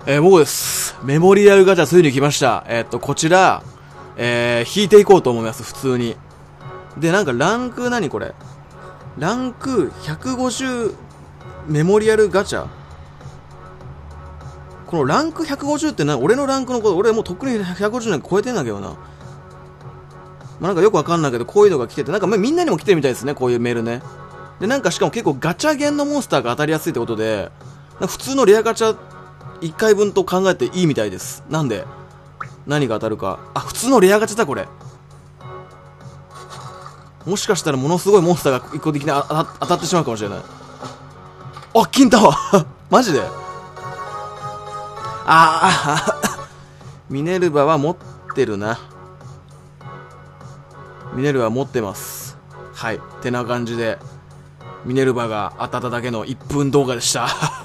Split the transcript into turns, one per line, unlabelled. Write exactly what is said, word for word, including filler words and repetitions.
えー、僕です。メモリアルガチャついに来ました。えー、っと、こちら、えー、引いていこうと思います、普通に。で、なんかランク何これランクひゃくごじゅうメモリアルガチャ、このランクひゃくごじゅうってな、俺のランクのこと、俺もうとっくにひゃくごじゅうなんか超えてんだけどな。まあ、なんかよくわかんないけど、こういうのが来てて、なんかみんなにも来てるみたいですね、こういうメールね。で、なんかしかも結構ガチャゲンのモンスターが当たりやすいってことで、なんか普通のレアガチャいっかいぶんと考えていいみたいです。なんで、何が当たるか。あ、普通のレアガチャだ、これ。もしかしたらものすごいモンスターが一個的に当た、当たってしまうかもしれない。あ、金タワーマジで。ああミネルヴァは持ってるな。ミネルヴァ持ってます。はい。てな感じで、ミネルヴァが当たっただけのいっぷん動画でした。